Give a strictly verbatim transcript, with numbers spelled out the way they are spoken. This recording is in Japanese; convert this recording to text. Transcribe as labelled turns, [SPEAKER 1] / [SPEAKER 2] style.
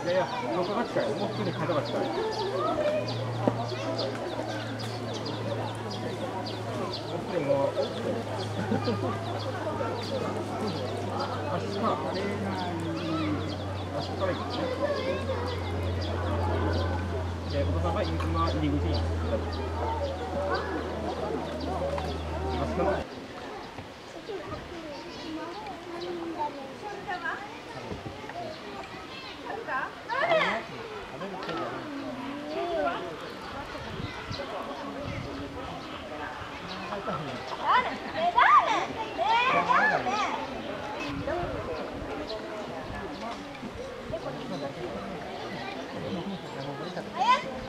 [SPEAKER 1] やいや、僕が近い。もう普通に角が近い。でも、足か、足から行くね。で、お父さんが今入り口に。足から。
[SPEAKER 2] Ayan!